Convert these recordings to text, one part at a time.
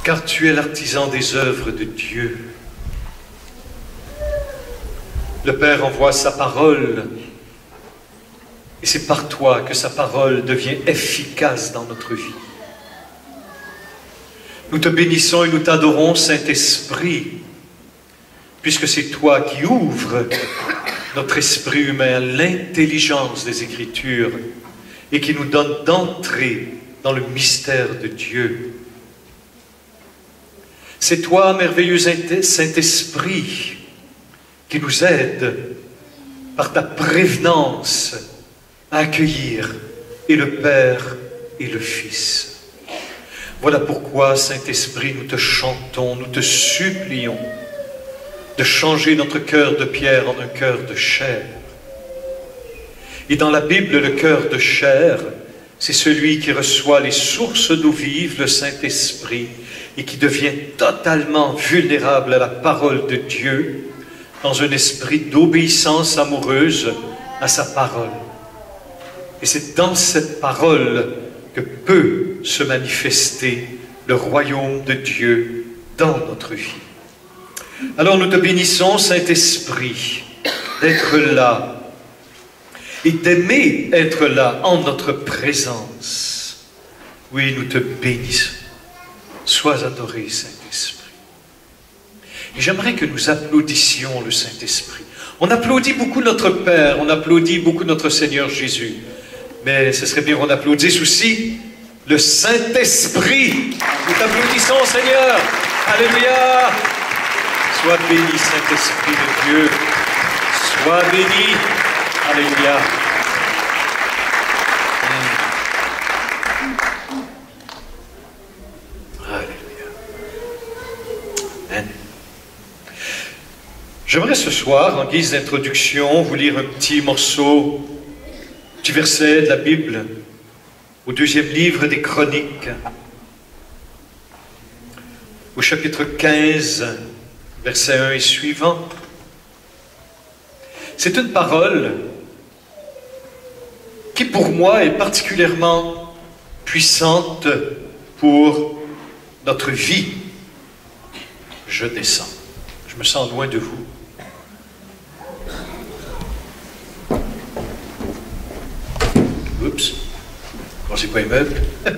car tu es l'artisan des œuvres de Dieu. Le Père envoie sa parole, et c'est par toi que sa parole devient efficace dans notre vie. Nous te bénissons et nous t'adorons, Saint-Esprit, puisque c'est toi qui ouvres notre esprit humain à l'intelligence des Écritures et qui nous donne d'entrer dans le mystère de Dieu. C'est toi, merveilleux Saint-Esprit, qui nous aide par ta prévenance à accueillir et le Père et le Fils. Voilà pourquoi, Saint-Esprit, nous te chantons, nous te supplions de changer notre cœur de pierre en un cœur de chair. Et dans la Bible, le cœur de chair, c'est celui qui reçoit les sources d'eau vive, le Saint-Esprit, et qui devient totalement vulnérable à la parole de Dieu, dans un esprit d'obéissance amoureuse à sa parole. Et c'est dans cette parole que peut se manifester le royaume de Dieu dans notre vie. Alors nous te bénissons, Saint-Esprit, d'être là et d'aimer être là en notre présence. Oui, nous te bénissons. Sois adoré, Saint-Esprit. Et j'aimerais que nous applaudissions le Saint-Esprit. On applaudit beaucoup notre Père, on applaudit beaucoup notre Seigneur Jésus. Mais ce serait bien qu'on applaudisse aussi le Saint-Esprit. Nous t'applaudissons, Seigneur. Alléluia. Sois béni, Saint-Esprit de Dieu. Sois béni. Alléluia. Alléluia. Amen. J'aimerais ce soir, en guise d'introduction, vous lire un petit morceau, un petit verset de la Bible, au deuxième livre des Chroniques, au chapitre 15, verset 1 et suivant. C'est une parole qui, pour moi, est particulièrement puissante pour notre vie. Je descends. Je me sens loin de vous. Oups. Commencez pas les meubles.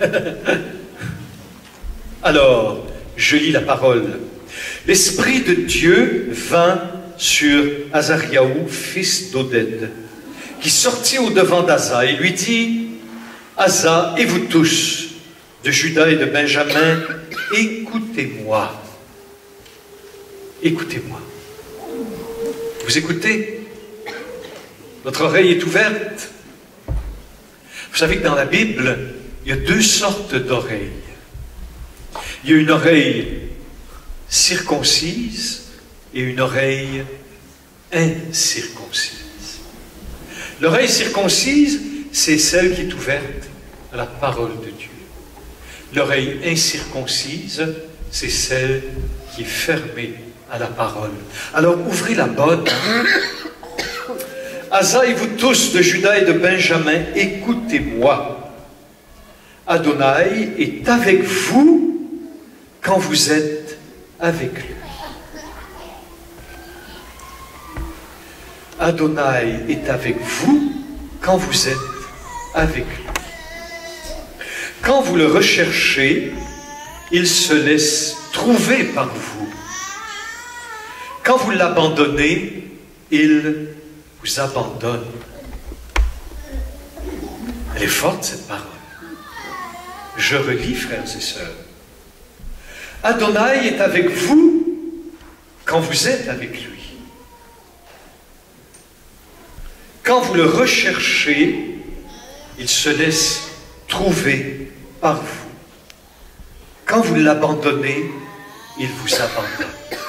Alors, je lis la parole. L'Esprit de Dieu vint sur Azariaou, fils d'Oded, qui sortit au-devant d'Asa et lui dit, « Asa, et vous tous, de Juda et de Benjamin, écoutez-moi. Écoutez-moi. » Vous écoutez? Votre oreille est ouverte? Vous savez que dans la Bible, il y a deux sortes d'oreilles. Il y a une oreille circoncise et une oreille incirconcise. L'oreille circoncise, c'est celle qui est ouverte à la parole de Dieu. L'oreille incirconcise, c'est celle qui est fermée à la parole. Alors ouvrez la bonne. Asa et vous tous de Juda et de Benjamin, écoutez-moi. Adonai est avec vous quand vous êtes avec lui. Adonai est avec vous quand vous êtes avec lui. Quand vous le recherchez, il se laisse trouver par vous. Quand vous l'abandonnez, il vous abandonne. Elle est forte, cette parole. Je relis, frères et sœurs. Adonai est avec vous quand vous êtes avec lui. Quand vous le recherchez, il se laisse trouver par vous. Quand vous l'abandonnez, il vous abandonne.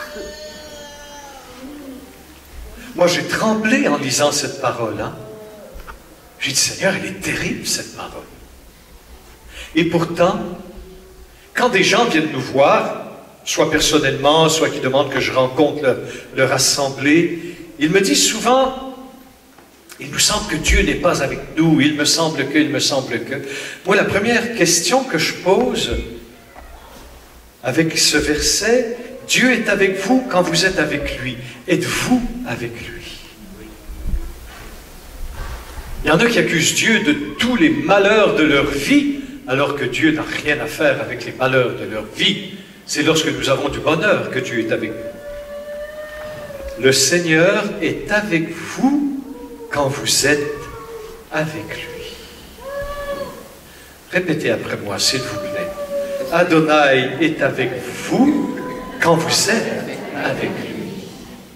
Moi, j'ai tremblé en lisant cette parole. J'ai dit, Seigneur, elle est terrible, cette parole. Et pourtant, quand des gens viennent nous voir, soit personnellement, soit qui demandent que je rencontre leur assemblée, ils me disent souvent, il nous semble que Dieu n'est pas avec nous, il me semble que. Moi, la première question que je pose avec ce verset, Dieu est avec vous quand vous êtes avec lui. Êtes-vous avec lui? Il y en a qui accusent Dieu de tous les malheurs de leur vie, alors que Dieu n'a rien à faire avec les malheurs de leur vie. C'est lorsque nous avons du bonheur que Dieu est avec nous. Le Seigneur est avec vous quand vous êtes avec lui. Répétez après moi, s'il vous plaît. Adonai est avec vous quand vous êtes avec lui.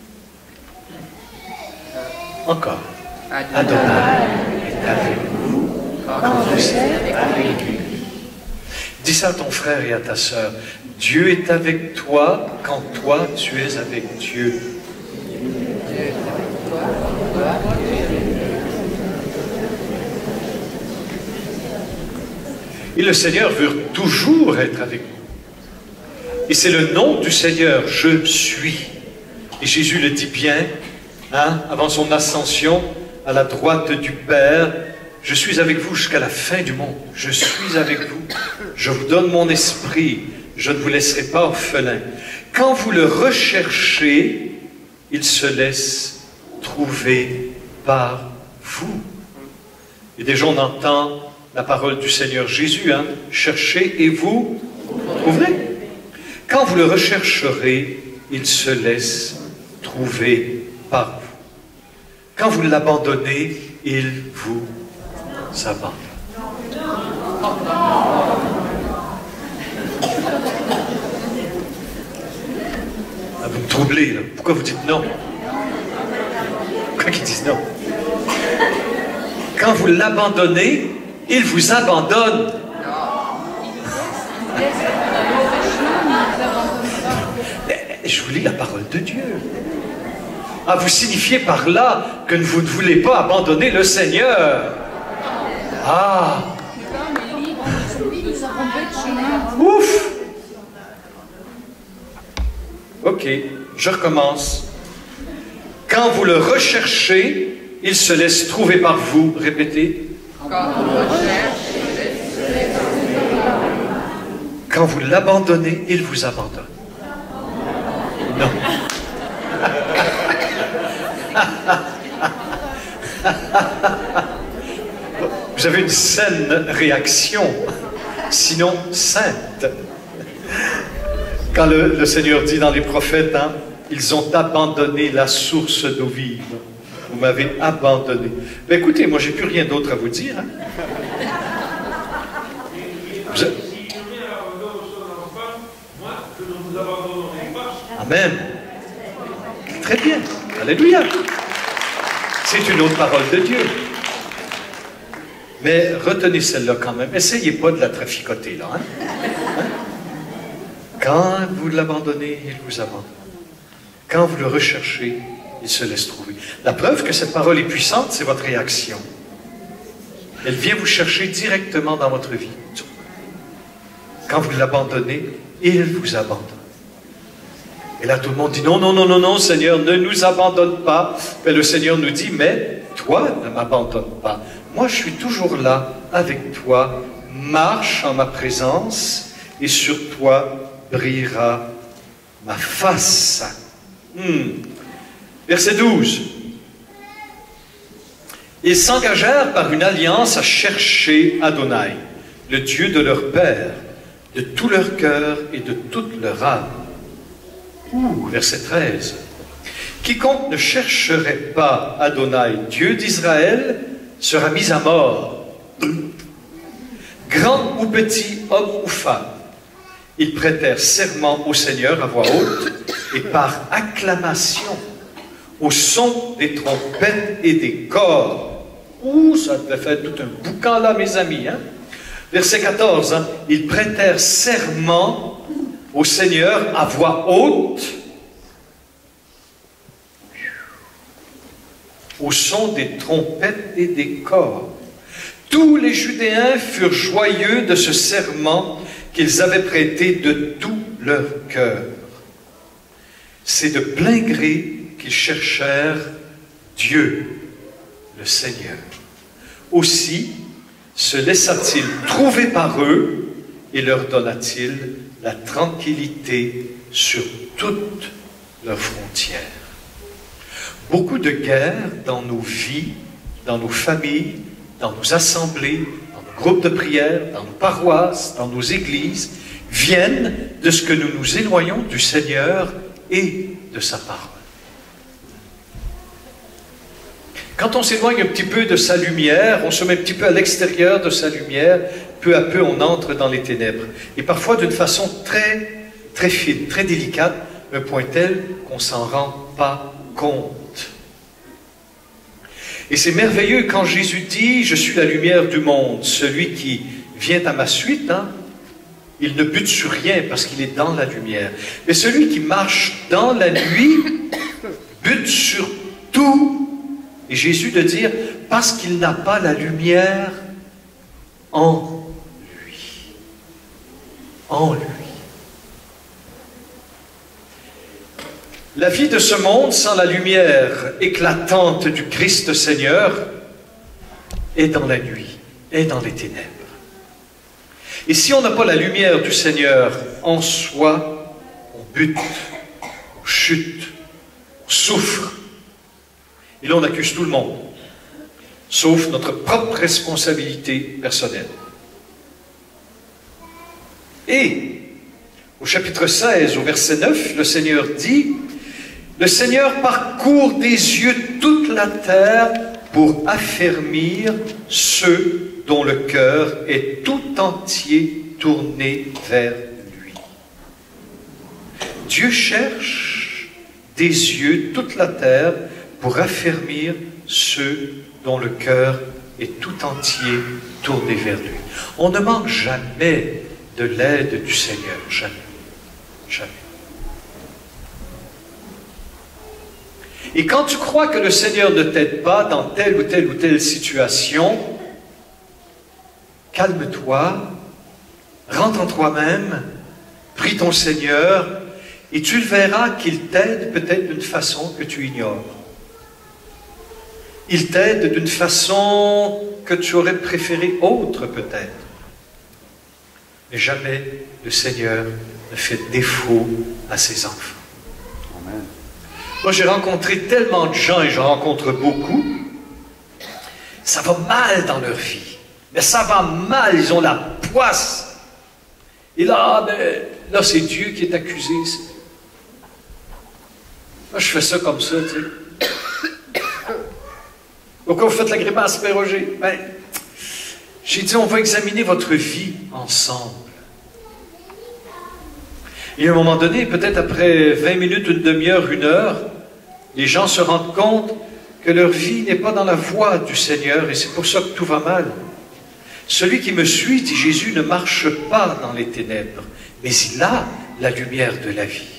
Encore. Adonai est avec vous quand vous êtes avec lui. Dis ça à ton frère et à ta sœur. Dieu est avec toi quand toi tu es avec Dieu. Et le Seigneur veut toujours être avec nous. Et c'est le nom du Seigneur, je suis. Et Jésus le dit bien, hein, avant son ascension à la droite du Père, je suis avec vous jusqu'à la fin du monde. Je suis avec vous. Je vous donne mon esprit. Je ne vous laisserai pas orphelin. Quand vous le recherchez, il se laisse trouver par vous. Et déjà on entend la parole du Seigneur Jésus, hein? Cherchez et vous trouverez. Quand vous le rechercherez, il se laisse trouver par vous. Quand vous l'abandonnez, il vous abandonne. Ah, vous me troublez, là. Pourquoi vous dites non? Pourquoi ils disent non? Quand vous l'abandonnez, il vous abandonne. Je vous lis la parole de Dieu. Ah, vous signifiez par là que vous ne voulez pas abandonner le Seigneur. Ah. Ouf. Ok, je recommence. Quand vous le recherchez, il se laisse trouver par vous. Répétez. Quand vous l'abandonnez, il vous abandonne. Non. Vous avez une saine réaction, sinon sainte. Quand le Seigneur dit dans les prophètes, hein, ils ont abandonné la source d'eau vive. Vous m'avez abandonné. Ben écoutez, moi j'ai plus rien d'autre à vous dire. Hein. Amen. Très bien. Alléluia. C'est une autre parole de Dieu. Mais retenez celle-là quand même. Essayez pas de la traficoter, là. Hein? Hein? Quand vous l'abandonnez, il vous abandonne. Quand vous le recherchez, il se laisse trouver. La preuve que cette parole est puissante, c'est votre réaction. Elle vient vous chercher directement dans votre vie. Quand vous l'abandonnez, il vous abandonne. Et là, tout le monde dit, non, non, non, non, non, Seigneur, ne nous abandonne pas. Mais le Seigneur nous dit, mais toi, ne m'abandonne pas. Moi, je suis toujours là, avec toi. Marche en ma présence, et sur toi brillera ma face. Verset 12. Ils s'engagèrent par une alliance à chercher Adonai, le Dieu de leur père, de tout leur cœur et de toute leur âme. Verset 13. Quiconque ne chercherait pas Adonai, Dieu d'Israël, sera mis à mort. Grand ou petit, homme ou femme, ils prêtèrent serment au Seigneur à voix haute et par acclamation, au son des trompettes et des corps. Ça devait faire tout un boucan là, mes amis. Hein? Verset 14. Hein? Ils prêtèrent serment au Seigneur à voix haute, au son des trompettes et des corps. Tous les Judéens furent joyeux de ce serment qu'ils avaient prêté de tout leur cœur. C'est de plein gré qu'ils cherchèrent Dieu, le Seigneur. Aussi se laissa-t-il trouver par eux et leur donna-t-il la la tranquillité sur toutes leurs frontières. Beaucoup de guerres dans nos vies, dans nos familles, dans nos assemblées, dans nos groupes de prière, dans nos paroisses, dans nos églises, viennent de ce que nous nous éloignons du Seigneur et de sa parole. Quand on s'éloigne un petit peu de sa lumière, on se met un petit peu à l'extérieur de sa lumière, peu à peu on entre dans les ténèbres. Et parfois d'une façon très fine, très délicate, un point tel qu'on ne s'en rend pas compte. Et c'est merveilleux quand Jésus dit « Je suis la lumière du monde ». Celui qui vient à ma suite, il ne bute sur rien parce qu'il est dans la lumière. Mais celui qui marche dans la nuit bute sur tout. Et Jésus de dire « Parce qu'il n'a pas la lumière en lui. » En lui. La vie de ce monde sans la lumière éclatante du Christ Seigneur est dans la nuit, est dans les ténèbres. Et si on n'a pas la lumière du Seigneur en soi, on bute, on chute, on souffre. Et là, on accuse tout le monde, sauf notre propre responsabilité personnelle. Et au chapitre 16, au verset 9, le Seigneur dit « Le Seigneur parcourt des yeux toute la terre pour affermir ceux dont le cœur est tout entier tourné vers lui. » Dieu cherche des yeux toute la terre pour affermir ceux dont le cœur est tout entier tourné vers lui. On ne manque jamais de l'aide du Seigneur, jamais. Jamais. Et quand tu crois que le Seigneur ne t'aide pas dans telle ou telle situation, calme-toi, rentre en toi-même, prie ton Seigneur, et tu le verras qu'il t'aide peut-être d'une façon que tu ignores. Il t'aide d'une façon que tu aurais préféré autre peut-être. Mais jamais le Seigneur ne fait défaut à ses enfants. Amen. Moi, j'ai rencontré tellement de gens, et j'en rencontre beaucoup, ça va mal dans leur vie. Mais ça va mal, ils ont la poisse. Et là, là c'est Dieu qui est accusé. Moi, je fais ça comme ça, tu sais. Pourquoi vous faites la grimace, Père Roger? J'ai dit, on va examiner votre vie ensemble. Et à un moment donné, peut-être après 20 minutes, une demi-heure, une heure, les gens se rendent compte que leur vie n'est pas dans la voie du Seigneur et c'est pour ça que tout va mal. Celui qui me suit, dit Jésus, ne marche pas dans les ténèbres, mais il a la lumière de la vie.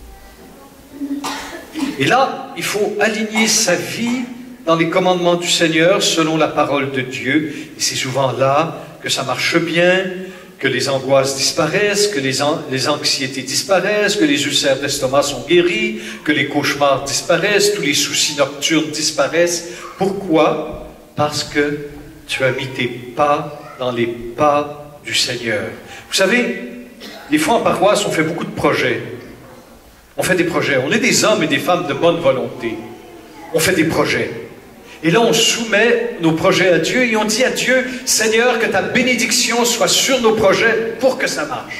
Et là, il faut aligner sa vie dans les commandements du Seigneur selon la parole de Dieu. Et c'est souvent là que ça marche bien, que les angoisses disparaissent, que les anxiétés disparaissent, que les ulcères d'estomac sont guéris, que les cauchemars disparaissent, tous les soucis nocturnes disparaissent. Pourquoi? Parce que tu as mis tes pas dans les pas du Seigneur. Vous savez, des fois en paroisse, on fait beaucoup de projets. On fait des projets. On est des hommes et des femmes de bonne volonté. On fait des projets. Et là, on soumet nos projets à Dieu et on dit à Dieu, Seigneur, que ta bénédiction soit sur nos projets pour que ça marche.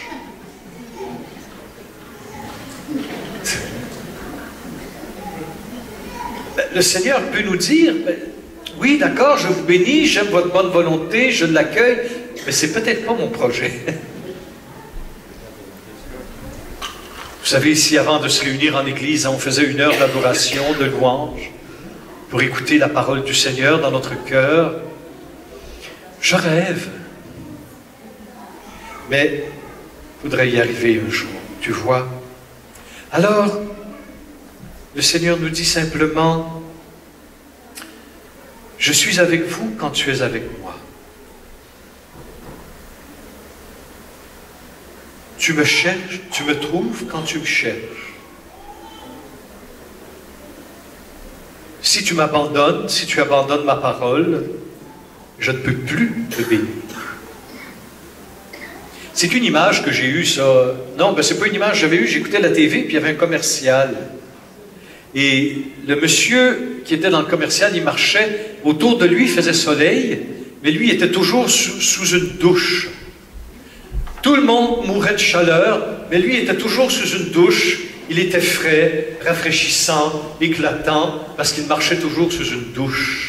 Le Seigneur peut nous dire, oui, d'accord, je vous bénis, j'aime votre bonne volonté, je l'accueille, mais c'est peut-être pas mon projet. Vous savez, ici, avant de se réunir en église, on faisait 1 heure d'adoration, de louange, pour écouter la parole du Seigneur dans notre cœur. Je rêve. Mais il faudrait y arriver un jour, tu vois. Alors, le Seigneur nous dit simplement, je suis avec vous quand tu es avec moi. Tu me cherches, tu me trouves quand tu me cherches. Si tu m'abandonnes, si tu abandonnes ma parole, je ne peux plus te bénir. C'est qu'une image que j'ai eue, ça. Non, ben c'est pas une image que j'avais eue, j'écoutais la TV, puis il y avait un commercial. Et le monsieur qui était dans le commercial, il marchait, autour de lui, il faisait soleil, mais lui, il était toujours sous une douche. Tout le monde mourait de chaleur, mais lui, il était toujours sous une douche. Il était frais, rafraîchissant, éclatant, parce qu'il marchait toujours sous une douche.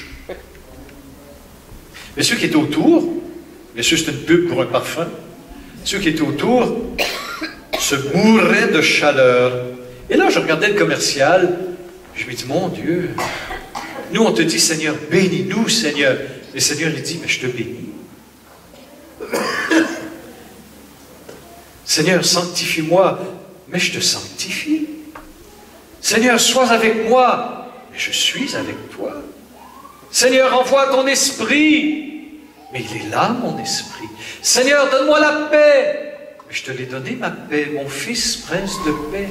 Mais ceux qui étaient autour, bien sûr, c'était une pub pour un parfum, ceux qui étaient autour se mouraient de chaleur. Et là, je regardais le commercial, je me dis, mon Dieu, nous, on te dit, Seigneur, bénis-nous, Seigneur. Et le Seigneur, il dit, mais je te bénis. Seigneur, sanctifie-moi, mais je te sanctifie. Seigneur, sois avec moi, mais je suis avec toi. Seigneur, envoie ton esprit, mais il est là, mon esprit. Seigneur, donne-moi la paix, mais je te l'ai donné, ma paix, mon fils, prince de paix.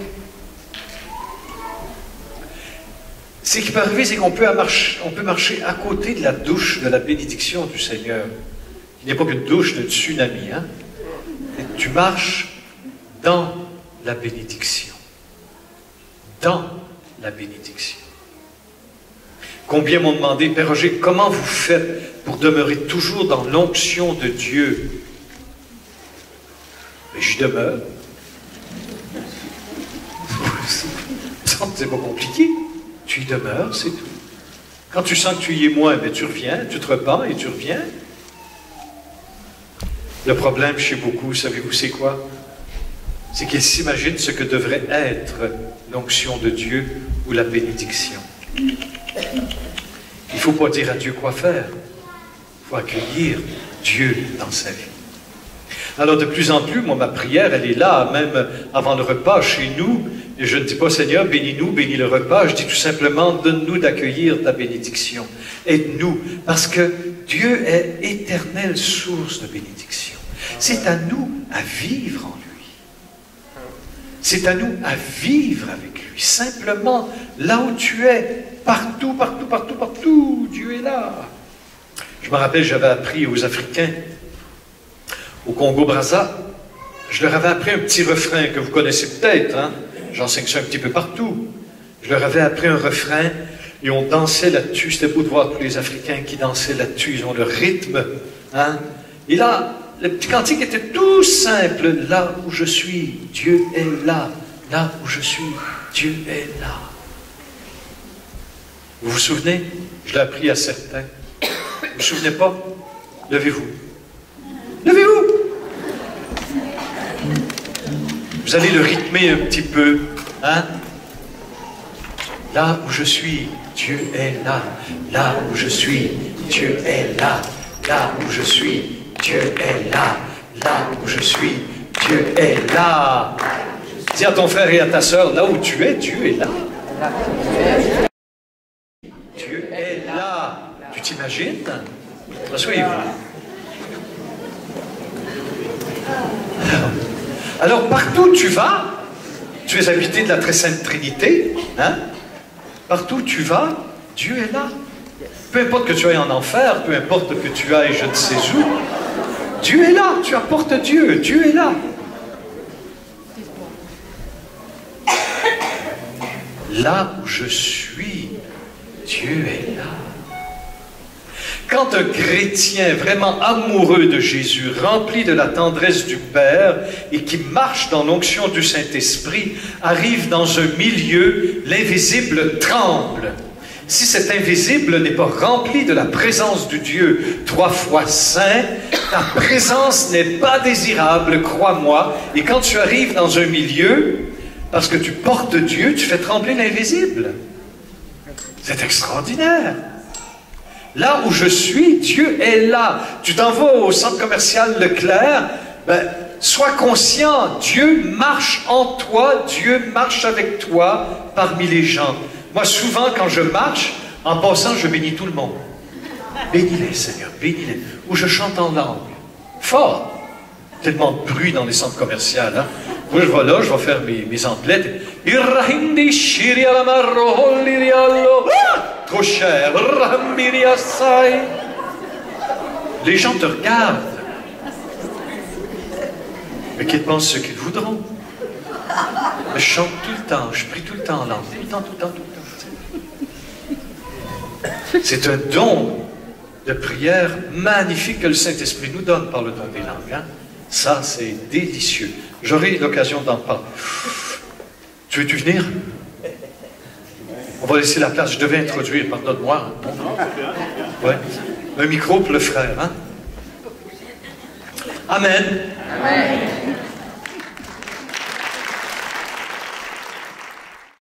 Ce qui peut arriver, c'est qu'on peut marcher à côté de la douche de la bénédiction du Seigneur. Il n'y a pas qu'une douche de tsunami, hein? Et tu marches dans la bénédiction. Dans la bénédiction. Combien m'ont demandé, Père Roger, comment vous faites pour demeurer toujours dans l'onction de Dieu? Mais j'y demeure. C'est pas compliqué. Tu y demeures, c'est tout. Quand tu sens que tu y es moins, ben tu reviens, tu te repens et tu reviens. Le problème chez beaucoup, savez-vous c'est quoi? C'est qu'ils s'imaginent ce que devrait être l'onction de Dieu ou la bénédiction. Il ne faut pas dire à Dieu quoi faire. Il faut accueillir Dieu dans sa vie. Alors de plus en plus, moi ma prière, elle est là, même avant le repas chez nous. Et je ne dis pas, Seigneur, bénis-nous, bénis le repas. Je dis tout simplement, donne-nous d'accueillir ta bénédiction. Aide-nous, parce que Dieu est éternelle source de bénédiction. C'est à nous à vivre en lui. C'est à nous à vivre avec lui. Simplement, là où tu es, partout, partout, partout, partout, Dieu est là. Je me rappelle, j'avais appris aux Africains, au Congo-Brazza, je leur avais appris un petit refrain que vous connaissez peut-être, hein? J'enseigne ça un petit peu partout. Je leur avais appris un refrain et on dansait là-dessus. C'était beau de voir tous les Africains qui dansaient là-dessus. Ils ont le rythme. Hein? Et là, le petit cantique était tout simple. Là où je suis, Dieu est là. Là où je suis, Dieu est là. Vous vous souvenez? Je l'ai appris à certains. Vous ne vous souvenez pas? Levez-vous. Levez-vous! Vous allez le rythmer un petit peu, hein? Là où je suis, Dieu est là. Là où je suis, Dieu est là. Là où je suis, Dieu est là. Là où je suis, Dieu est là. Dis à ton frère et à ta sœur, là où tu es, Dieu est là. Dieu est là. Tu t'imagines? Rassoyez-vous. Alors, partout où tu vas, tu es habité de la très sainte Trinité, hein? Partout où tu vas, Dieu est là. Peu importe que tu ailles en enfer, peu importe que tu ailles je ne sais où, Dieu est là, tu apportes Dieu, Dieu est là. Là où je suis, Dieu est là. Quand un chrétien vraiment amoureux de Jésus, rempli de la tendresse du Père et qui marche dans l'onction du Saint-Esprit, arrive dans un milieu, l'invisible tremble. Si cet invisible n'est pas rempli de la présence du Dieu 3 fois saint, ta présence n'est pas désirable, crois-moi. Et quand tu arrives dans un milieu, parce que tu portes Dieu, tu fais trembler l'invisible. C'est extraordinaire. Là où je suis, Dieu est là. Tu t'en vas au centre commercial Leclerc, ben, sois conscient, Dieu marche en toi, Dieu marche avec toi parmi les gens. Moi, souvent, quand je marche, en passant, je bénis tout le monde. Bénis-les, Seigneur, bénis-les. Ou je chante en langue. Fort. Tellement de bruit dans les centres commerciaux. Hein? Moi, je vais là, je vais faire mes emplettes. Trop cher. Les gens te regardent. Mais qu'ils pensent ce qu'ils voudront. Je chante tout le temps, je prie tout le temps en langue, tout le temps, tout le temps, tout le temps. C'est un don de prière magnifique que le Saint-Esprit nous donne par le don des langues. Hein? Ça, c'est délicieux. J'aurai l'occasion d'en parler. Tu veux-tu venir? On va laisser la place. Je devais introduire, pardonne-moi. Ouais. Un micro pour le frère. Hein? Amen. Amen.